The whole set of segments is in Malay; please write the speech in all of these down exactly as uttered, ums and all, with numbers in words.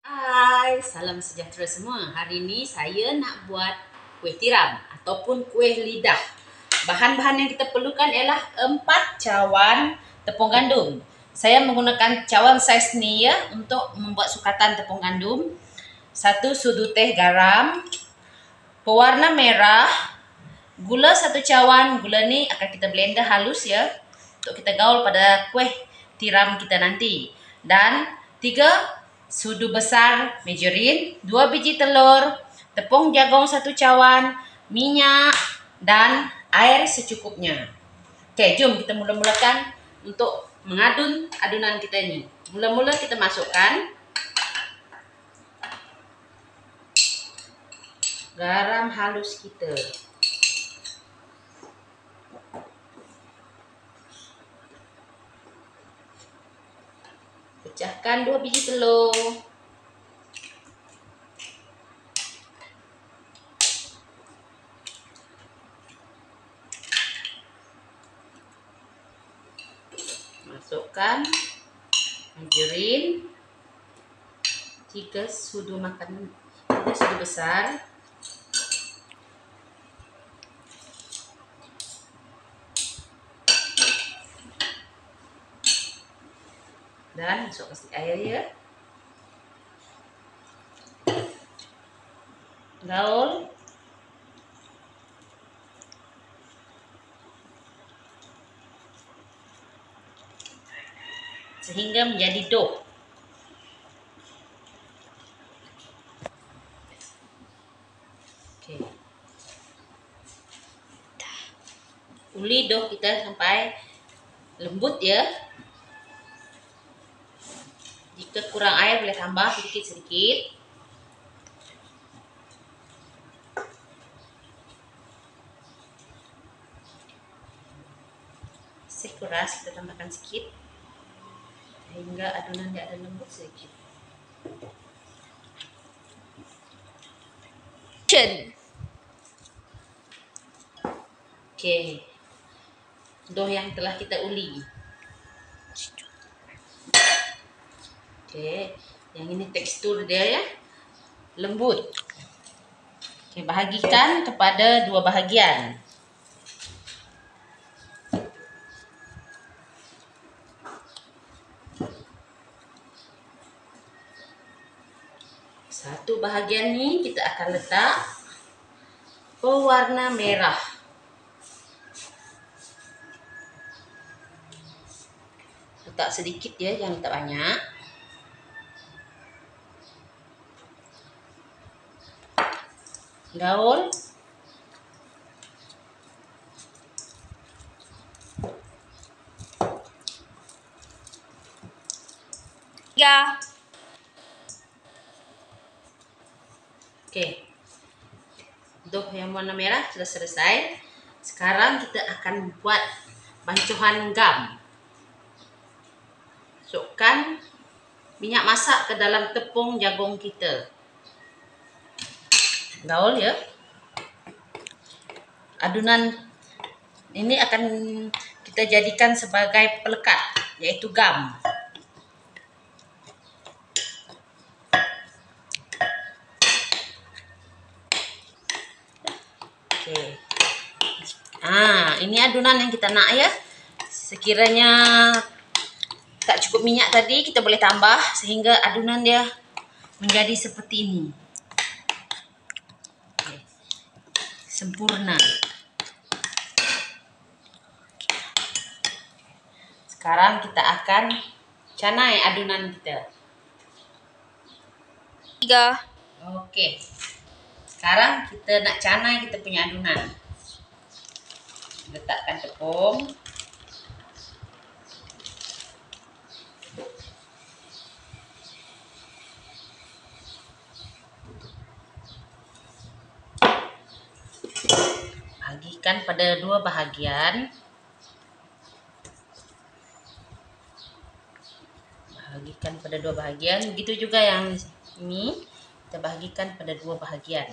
Hai, salam sejahtera semua. Hari ini saya nak buat kuih tiram ataupun kuih lidah. Bahan-bahan yang kita perlukan ialah empat cawan tepung gandum. Saya menggunakan cawan saiz ni ya untuk membuat sukatan tepung gandum. Satu sudu teh garam, pewarna merah, gula satu cawan. Gula ni akan kita blender halus ya untuk kita gaul pada kuih tiram kita nanti. Dan tiga sudu besar margarin, dua biji telur, tepung jagung satu cawan, minyak dan air secukupnya. Okey, jom kita mula-mulakan untuk mengadun adunan kita ini. Mula-mula kita masukkan garam halus kita. Pecahkan dua biji telur. Masukkan margarin tiga sudu makan, tiga sudu besar. Dan masukkan sedikit air ya. Gaul. Sehingga menjadi dough. Okey. Uli dough kita sampai lembut ya. Jika kurang air boleh tambah sedikit-sedikit. Sekuras kita tambahkan sedikit sehingga adunan dia ada lembut sedikit. Okey. Dough yang telah kita uli. Okey, yang ini tekstur dia ya, lembut. Okey, bahagikan kepada dua bahagian. Satu bahagian ni kita akan letak pewarna merah. Letak sedikit ya, jangan letak banyak. Gaul. Ya. Oke. Dough yang warna merah sudah selesai. Sekarang kita akan buat bancuhan gam. Masukkan minyak masak ke dalam tepung jagung kita. Gaul ya. Adunan ini akan kita jadikan sebagai pelekat, yaitu gam. Oke. Ah, ini adunan yang kita nak ya. Sekiranya tak cukup minyak tadi, kita boleh tambah sehingga adunan dia menjadi seperti ini. Oke. Sempurna. Sekarang kita akan canai adunan kita. Tiga. Oke. Sekarang kita nak canai kita punya adunan. Letakkan tepung. Bagikan pada dua bahagian. Bagikan pada dua bahagian. Begitu juga yang ini, kita bagikan pada dua bahagian.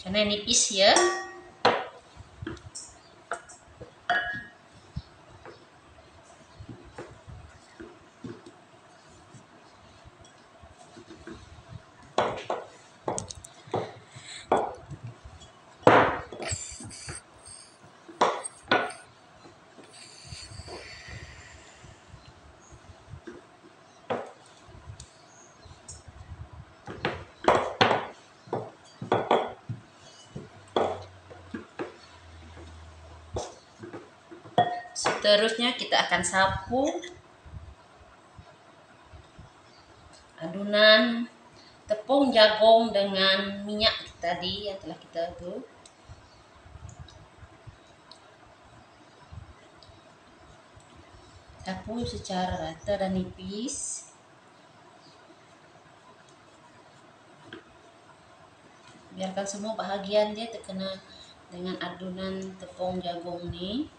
karena nipis ya. Seterusnya kita akan sapu adunan tepung jagung dengan minyak tadi yang telah kita tuh. Sapu secara rata dan nipis. Biarkan semua bahagian dia terkena dengan adunan tepung jagung nih.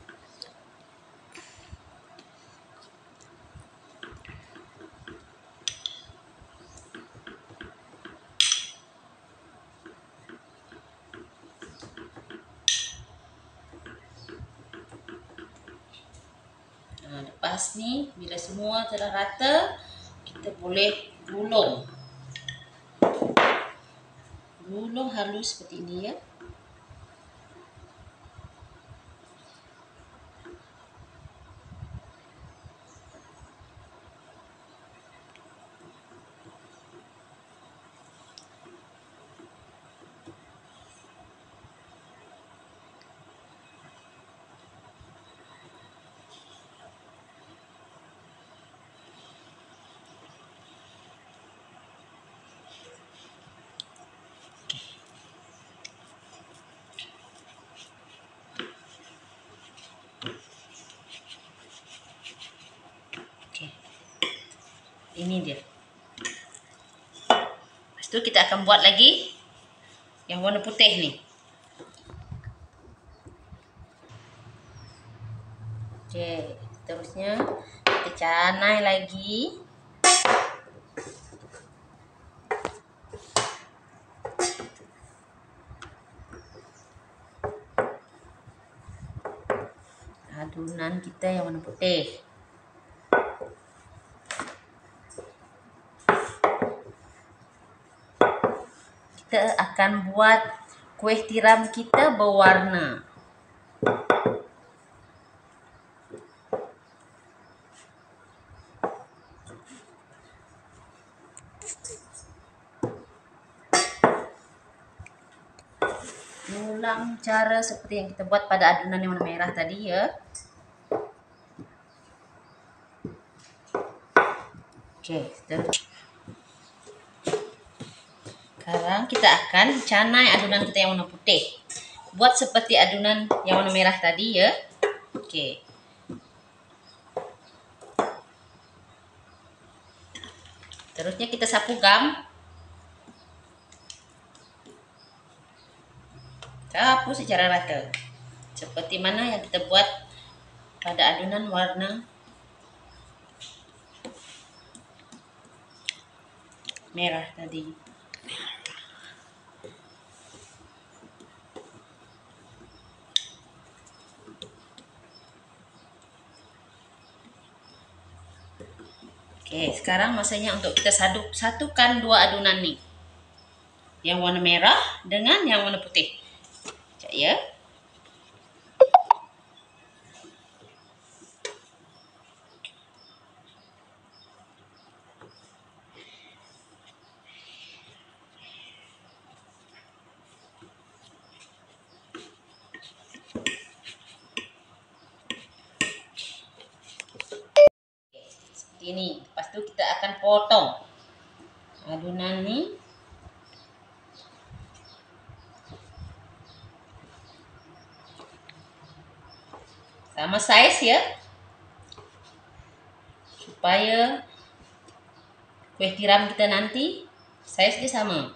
Nah, lepas nih, bila semua telah rata, kita boleh gulung. Gulung halus seperti ini ya. Ini dia. Lepas itu kita akan buat lagi yang warna putih nih. Oke, terusnya kita canai lagi. Adunan kita yang warna putih. Kita akan buat kuih tiram kita berwarna. Ulang cara seperti yang kita buat pada adunan yang warna merah tadi ya. Oke, terus. Sekarang kita akan canai adunan kita yang warna putih. Buat seperti adunan yang warna merah tadi ya. Oke. Terusnya kita sapu gam. Sapu secara rata. Seperti mana yang kita buat pada adunan warna merah tadi. Oke, sekarang masanya untuk kita saduk, satukan dua adunan nih. Yang warna merah dengan yang warna putih. Sekejap ya. Ini, lepas itu kita akan potong adunan nih. Sama size ya, supaya kuih tiram kita nanti size dia sama.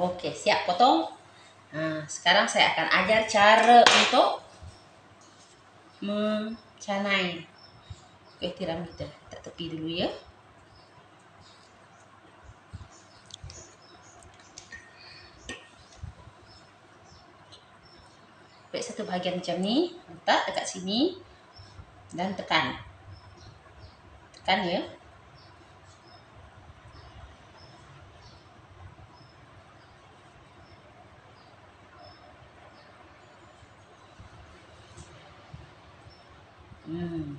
Oke, siap potong. Nah, sekarang saya akan ajar cara untuk mencanai kue tiram kita. Kita tepi dulu ya. Baik, satu bahagian macam ni, letak dekat sini dan tekan. Tekan ya. Hmm.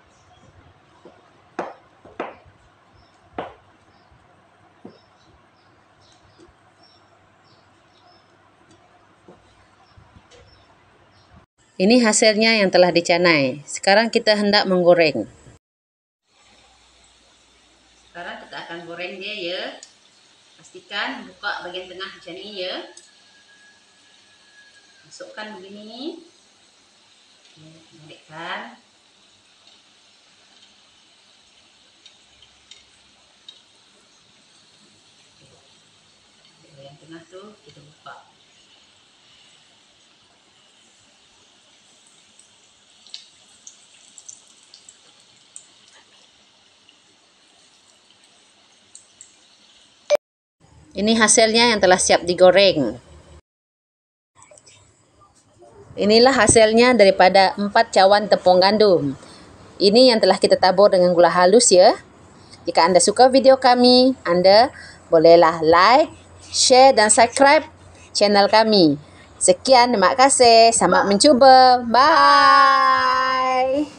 Ini hasilnya yang telah dicanai. Sekarang kita hendak menggoreng. Sekarang kita akan goreng dia ya. Pastikan buka bagian tengah macam ni ya. Masukkan begini. Naikkan. Yang tengah tu kita buka. Ini hasilnya yang telah siap digoreng. Inilah hasilnya daripada empat cawan tepung gandum. Ini yang telah kita tabur dengan gula halus ya. Jika anda suka video kami, anda bolehlah like, share dan subscribe channel kami. Sekian, terima kasih. Selamat mencuba. Bye.